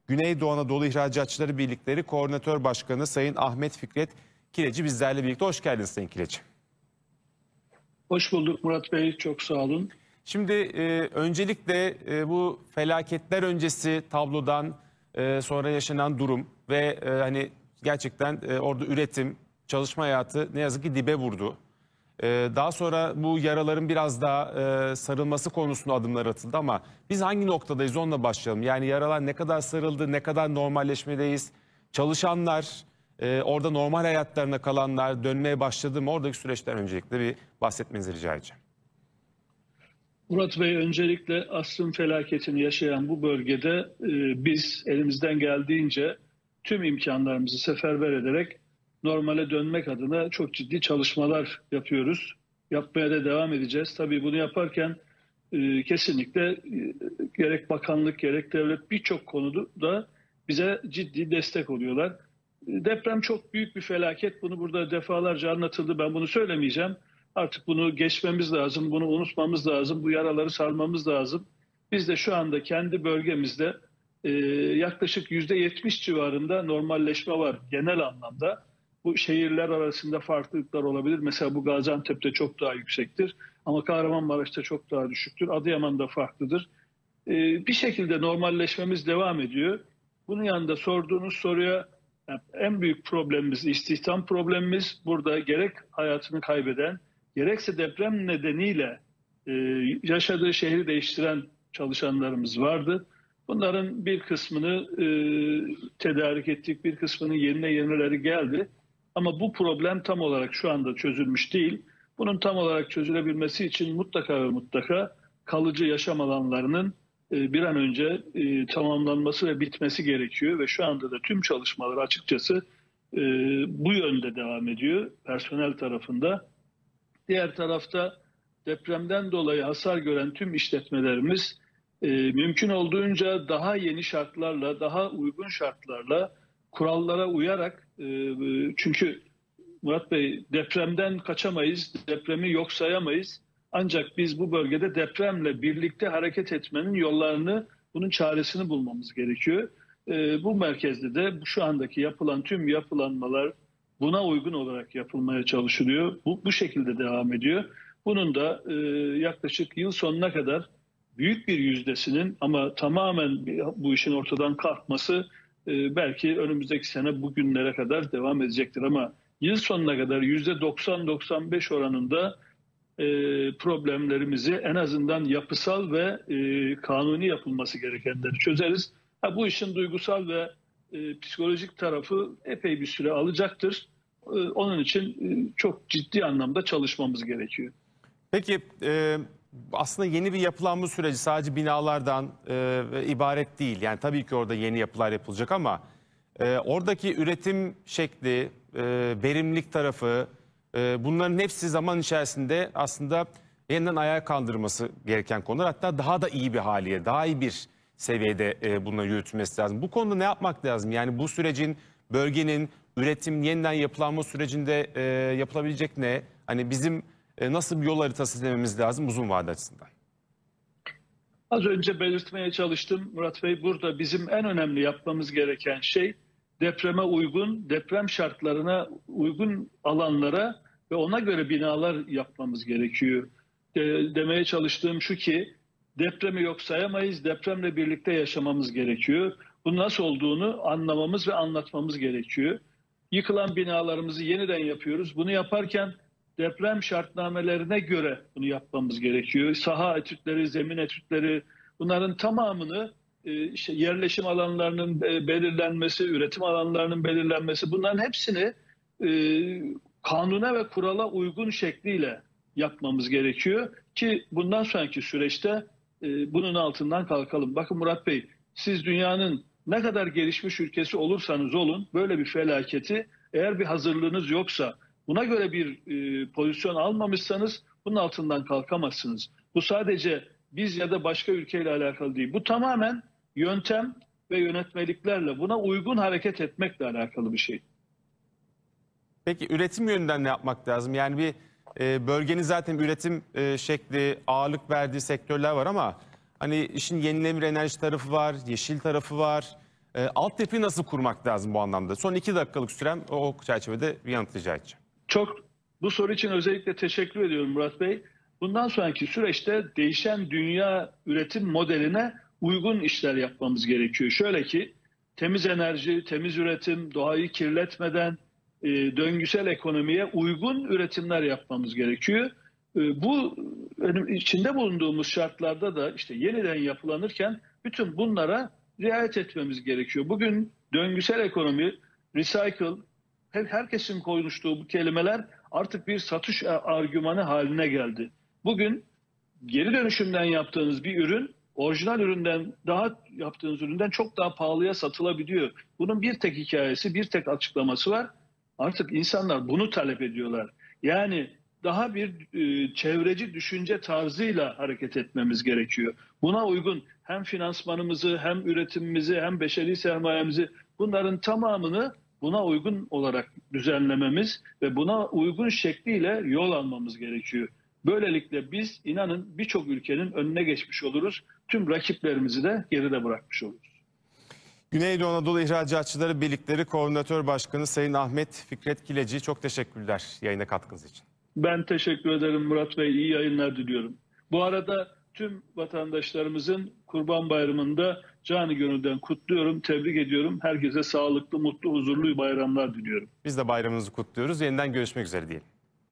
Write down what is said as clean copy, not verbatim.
Güneydoğu Anadolu İhracatçıları Birlikleri Koordinatör Başkanı Sayın Ahmet Fikret Kileci bizlerle birlikte. Hoş geldiniz Sayın Kileci. Hoş bulduk Murat Bey, çok sağ olun. Şimdi öncelikle bu felaketler öncesi tablodan sonra yaşanan durum ve hani gerçekten orada üretim, çalışma hayatı ne yazık ki dibe vurdu. Daha sonra bu yaraların biraz daha sarılması konusunda adımlar atıldı ama biz hangi noktadayız onunla başlayalım. Yani yaralar ne kadar sarıldı, ne kadar normalleşmedeyiz? Çalışanlar, orada normal hayatlarına kalanlar dönmeye başladı mı? Oradaki süreçten öncelikle bir bahsetmenizi rica edeceğim. Murat Bey, öncelikle asrın felaketini yaşayan bu bölgede biz elimizden geldiğince tüm imkanlarımızı seferber ederek normale dönmek adına çok ciddi çalışmalar yapıyoruz. Yapmaya da devam edeceğiz. Tabii bunu yaparken kesinlikle gerek bakanlık gerek devlet birçok konuda bize ciddi destek oluyorlar. Deprem çok büyük bir felaket. Bunu burada defalarca anlatıldı. Ben bunu söylemeyeceğim. Artık bunu geçmemiz lazım, bunu unutmamız lazım, bu yaraları sarmamız lazım. Biz de şu anda kendi bölgemizde yaklaşık %70 civarında normalleşme var genel anlamda. Bu şehirler arasında farklılıklar olabilir. Mesela bu Gaziantep'te çok daha yüksektir ama Kahramanmaraş'ta çok daha düşüktür. Adıyaman'da farklıdır. Bir şekilde normalleşmemiz devam ediyor. Bunun yanında sorduğunuz soruya en büyük problemimiz istihdam problemimiz. Burada gerek hayatını kaybeden gerekse deprem nedeniyle yaşadığı şehri değiştiren çalışanlarımız vardı. Bunların bir kısmını tedarik ettik, bir kısmının yerine yenileri geldi. Ama bu problem tam olarak şu anda çözülmüş değil. Bunun tam olarak çözülebilmesi için mutlaka ve mutlaka kalıcı yaşam alanlarının bir an önce tamamlanması ve bitmesi gerekiyor. Ve şu anda da tüm çalışmalar açıkçası bu yönde devam ediyor personel tarafında. Diğer tarafta depremden dolayı hasar gören tüm işletmelerimiz mümkün olduğunca daha yeni şartlarla, daha uygun şartlarla, kurallara uyarak, çünkü Murat Bey depremden kaçamayız, depremi yok sayamayız. Ancak biz bu bölgede depremle birlikte hareket etmenin yollarını, bunun çaresini bulmamız gerekiyor. Bu merkezde de şu andaki yapılan tüm yapılanmalar buna uygun olarak yapılmaya çalışılıyor. Bu şekilde devam ediyor. Bunun da yaklaşık yıl sonuna kadar büyük bir yüzdesinin ama tamamen bu işin ortadan kalkması belki önümüzdeki sene bugünlere kadar devam edecektir. Ama yıl sonuna kadar %90-95 oranında problemlerimizi en azından yapısal ve kanuni yapılması gerekenleri çözeriz. Bu işin duygusal ve psikolojik tarafı epey bir süre alacaktır. Onun için çok ciddi anlamda çalışmamız gerekiyor. Peki aslında yeni bir yapılanma süreci sadece binalardan ibaret değil. Yani tabii ki orada yeni yapılar yapılacak ama oradaki üretim şekli, verimlilik tarafı, bunların hepsi zaman içerisinde aslında yeniden ayağa kaldırılması gereken konular. Hatta daha da iyi bir haliye, daha iyi bir seviyede bunların yürütülmesi lazım. Bu konuda ne yapmak lazım? Yani bu sürecin, bölgenin üretim, yeniden yapılanma sürecinde yapılabilecek ne? Hani bizim nasıl bir yol haritası izlememiz lazım uzun vade açısından? Az önce belirtmeye çalıştım Murat Bey. Burada bizim en önemli yapmamız gereken şey depreme uygun, deprem şartlarına uygun alanlara ve ona göre binalar yapmamız gerekiyor. Demeye çalıştığım şu ki depremi yok sayamayız, depremle birlikte yaşamamız gerekiyor. Bu nasıl olduğunu anlamamız ve anlatmamız gerekiyor. Yıkılan binalarımızı yeniden yapıyoruz. Bunu yaparken deprem şartnamelerine göre bunu yapmamız gerekiyor. Saha etütleri, zemin etütleri, bunların tamamını işte yerleşim alanlarının belirlenmesi, üretim alanlarının belirlenmesi, bunların hepsini kanuna ve kurala uygun şekliyle yapmamız gerekiyor ki bundan sonraki süreçte bunun altından kalkalım. Bakın Murat Bey, siz dünyanın ne kadar gelişmiş ülkesi olursanız olun, böyle bir felaketi eğer bir hazırlığınız yoksa, buna göre bir pozisyon almamışsanız bunun altından kalkamazsınız. Bu sadece biz ya da başka ülkeyle alakalı değil. Bu tamamen yöntem ve yönetmeliklerle, buna uygun hareket etmekle alakalı bir şey. Peki üretim yönünden ne yapmak lazım? Yani bir bölgenin zaten üretim şekli, ağırlık verdiği sektörler var ama hani işin yenilenebilir enerji tarafı var, yeşil tarafı var. Altyapıyı nasıl kurmak lazım bu anlamda? Son 2 dakikalık sürem o çerçevede bir yanıt rica edeceğim. Bu soru için özellikle teşekkür ediyorum Murat Bey. Bundan sonraki süreçte değişen dünya üretim modeline uygun işler yapmamız gerekiyor. Şöyle ki temiz enerji, temiz üretim, doğayı kirletmeden döngüsel ekonomiye uygun üretimler yapmamız gerekiyor. Bu içinde bulunduğumuz şartlarda da işte yeniden yapılanırken bütün bunlara riayet etmemiz gerekiyor. Bugün döngüsel ekonomi, recycle, herkesin konuştuğu bu kelimeler artık bir satış argümanı haline geldi. Bugün geri dönüşümden yaptığınız bir ürün orijinal üründen yaptığınız üründen çok daha pahalıya satılabiliyor. Bunun bir tek hikayesi, bir tek açıklaması var. Artık insanlar bunu talep ediyorlar. Yani daha bir çevreci düşünce tarzıyla hareket etmemiz gerekiyor. Buna uygun hem finansmanımızı, hem üretimimizi, hem beşeri sermayemizi, bunların tamamını buna uygun olarak düzenlememiz ve buna uygun şekliyle yol almamız gerekiyor. Böylelikle biz inanın birçok ülkenin önüne geçmiş oluruz. Tüm rakiplerimizi de geride bırakmış oluruz. Güneydoğu Anadolu İhracatçıları Birlikleri Koordinatör Başkanı Sayın Ahmet Fikret Kileci, çok teşekkürler yayına katkınız için. Ben teşekkür ederim Murat Bey. İyi yayınlar diliyorum. Bu arada tüm vatandaşlarımızın Kurban Bayramı'nda canı gönülden kutluyorum, tebrik ediyorum. Herkese sağlıklı, mutlu, huzurlu bayramlar diliyorum. Biz de bayramınızı kutluyoruz. Yeniden görüşmek üzere diyelim.